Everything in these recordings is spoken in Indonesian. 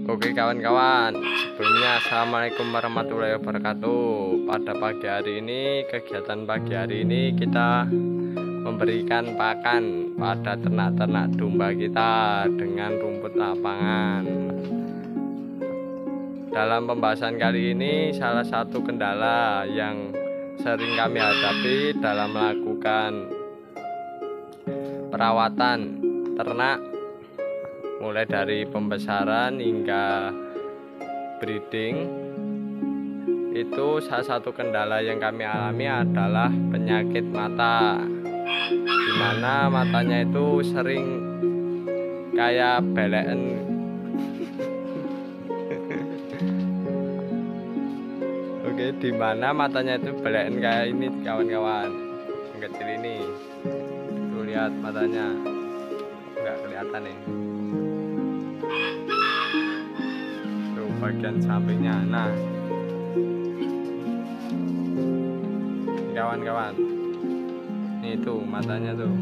Oke kawan-kawan, sebelumnya assalamualaikum warahmatullahi wabarakatuh. Pada pagi hari ini, kegiatan pagi hari ini kita memberikan pakan pada ternak-ternak domba kita dengan rumput lapangan. Dalam pembahasan kali ini, salah satu kendala yang sering kami hadapi dalam melakukan perawatan ternak, mulai dari pembesaran hingga breeding, itu salah satu kendala yang kami alami adalah penyakit mata, dimana matanya itu sering kayak beleken. Oke, dimana matanya itu beleken kayak ini kawan-kawan, yang kecil ini. Tuh lihat matanya, nggak kelihatan nih. Bagian sampingnya. Nah, kawan-kawan, ini tuh matanya tuh.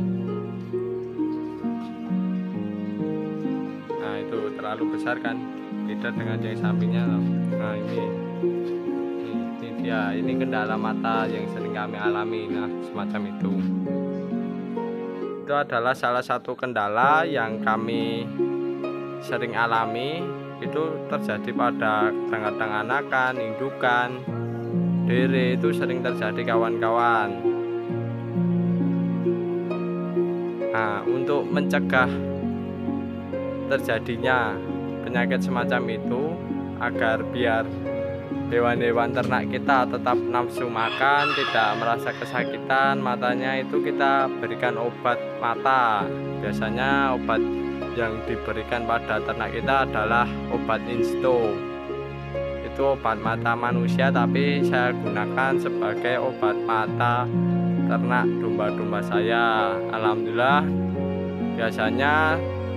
Nah, itu terlalu besar kan, beda dengan yang sampingnya loh. Nah, ini dia, ini kendala mata yang sering kami alami. Nah, semacam itu adalah salah satu kendala yang kami sering alami. Itu terjadi pada kadang-kadang anakan, indukan, dere, itu sering terjadi kawan-kawan. Nah, untuk mencegah terjadinya penyakit semacam itu, agar biar hewan-hewan ternak kita tetap nafsu makan, tidak merasa kesakitan matanya, itu kita berikan obat mata. Biasanya obat yang diberikan pada ternak kita adalah obat insto. Itu obat mata manusia, tapi saya gunakan sebagai obat mata ternak domba-domba saya. Alhamdulillah, biasanya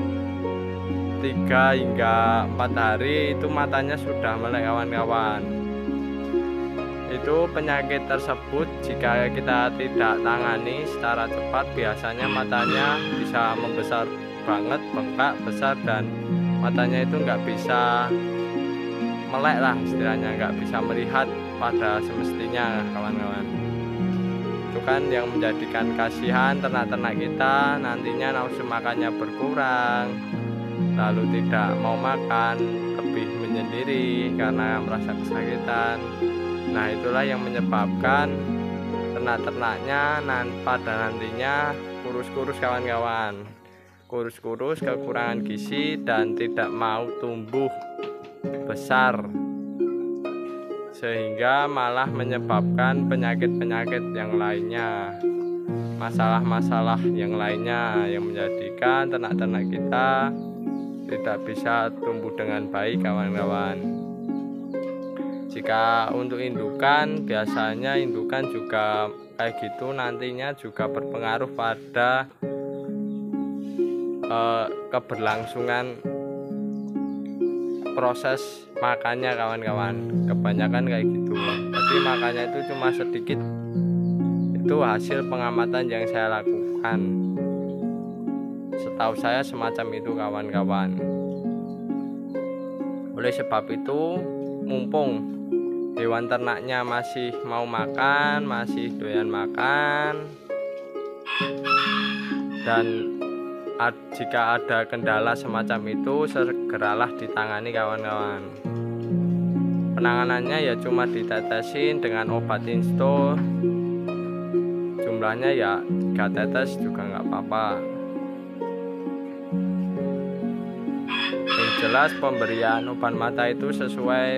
3 hingga 4 hari itu matanya sudah melek kawan-kawan. Itu penyakit tersebut jika kita tidak tangani secara cepat, biasanya matanya bisa membesar banget, bengkak, besar, dan matanya itu nggak bisa melek lah istilahnya, nggak bisa melihat pada semestinya kawan-kawan. Itu kan yang menjadikan kasihan ternak-ternak kita, nantinya nafsu makannya berkurang, lalu tidak mau makan, lebih menyendiri karena merasa kesakitan. Nah, itulah yang menyebabkan ternak-ternaknya pada nantinya kurus-kurus kawan-kawan, kurus-kurus, kekurangan gizi, dan tidak mau tumbuh besar, sehingga malah menyebabkan penyakit-penyakit yang lainnya, masalah-masalah yang lainnya yang menjadikan ternak-ternak kita tidak bisa tumbuh dengan baik kawan-kawan. Jika untuk indukan, biasanya indukan juga kayak gitu, nantinya juga berpengaruh pada keberlangsungan proses makannya kawan-kawan. Kebanyakan kayak gitu, jadi makannya itu cuma sedikit. Itu hasil pengamatan yang saya lakukan, setahu saya semacam itu kawan-kawan. Oleh sebab itu, mumpung hewan ternaknya masih mau makan, masih doyan makan, dan jika ada kendala semacam itu, segeralah ditangani kawan-kawan. Penanganannya ya cuma ditetesin dengan obat insto, jumlahnya ya 3 tetes juga nggak apa-apa. Yang jelas pemberian obat mata itu sesuai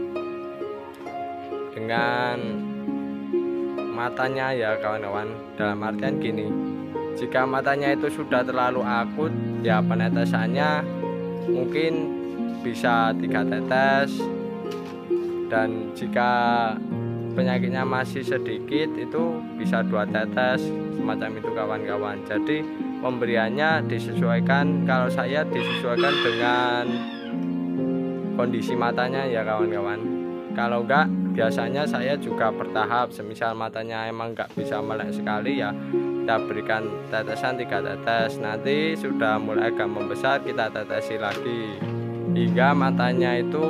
dengan matanya ya kawan-kawan. Dalam artian gini, jika matanya itu sudah terlalu akut, ya penetesannya mungkin bisa 3 tetes, dan jika penyakitnya masih sedikit itu bisa 2 tetes, semacam itu kawan-kawan. Jadi pemberiannya disesuaikan, kalau saya disesuaikan dengan kondisi matanya ya kawan-kawan. Kalau enggak, biasanya saya juga bertahap. Semisal matanya emang enggak bisa melek sekali, ya kita berikan tetesan 3 tetes. Nanti sudah mulai agak membesar, kita tetesi lagi. hingga matanya itu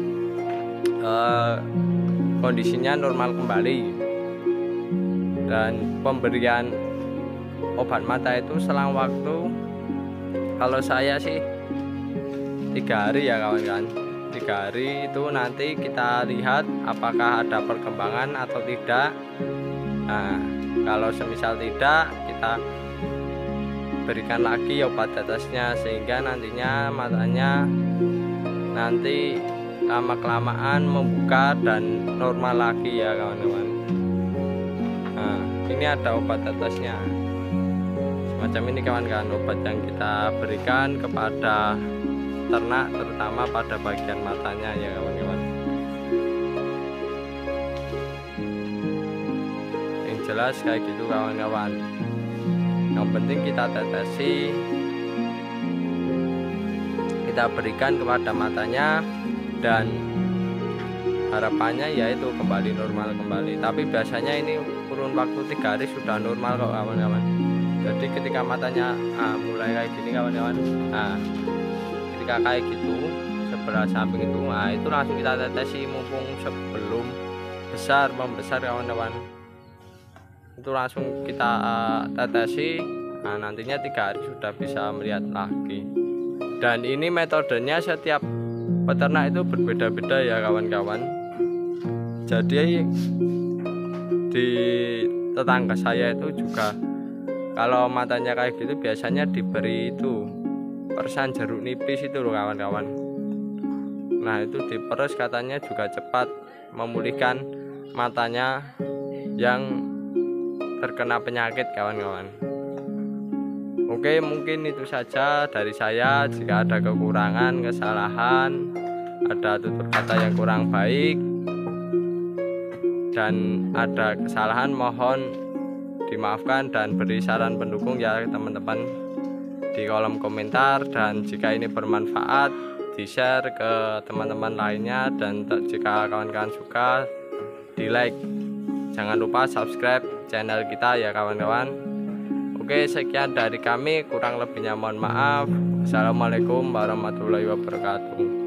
kondisinya normal kembali. Dan pemberian obat mata itu selang waktu, kalau saya sih 3 hari ya kawan-kawan. 3 hari itu nanti kita lihat apakah ada perkembangan atau tidak. Nah, kalau semisal tidak, kita berikan lagi obat tetesnya, sehingga nantinya matanya nanti lama-kelamaan membuka dan normal lagi ya kawan-kawan. Nah, ini ada obat tetesnya semacam ini kawan-kawan, obat yang kita berikan kepada ternak, terutama pada bagian matanya ya kawan-kawan. Yang jelas kayak gitu kawan-kawan. Yang penting kita tetesi, kita berikan kepada matanya, dan harapannya yaitu kembali normal kembali. Tapi biasanya ini kurun waktu 3 hari sudah normal kok kawan-kawan. Jadi ketika matanya mulai kayak gini kawan-kawan, ketika kayak gitu sebelah samping itu, itu langsung kita tetesi mumpung sebelum membesar kawan-kawan. Itu langsung kita tetesi. Nantinya 3 hari sudah bisa melihat lagi. Dan ini metodenya setiap peternak itu berbeda-beda ya kawan-kawan. Jadi di tetangga saya itu juga kalau matanya kayak gitu biasanya diberi itu persan jeruk nipis itu loh kawan-kawan. Nah, itu diperes katanya juga cepat memulihkan matanya yang terkena penyakit kawan-kawan. Oke, mungkin itu saja dari saya. Jika ada kekurangan, kesalahan, ada tutur kata yang kurang baik, dan ada kesalahan, mohon dimaafkan dan beri saran pendukung ya teman-teman di kolom komentar. Dan jika ini bermanfaat, di-share ke teman-teman lainnya, dan jika kawan-kawan suka, di-like. Jangan lupa subscribe channel kita ya kawan-kawan. Oke, sekian dari kami, kurang lebihnya mohon maaf. Assalamualaikum warahmatullahi wabarakatuh.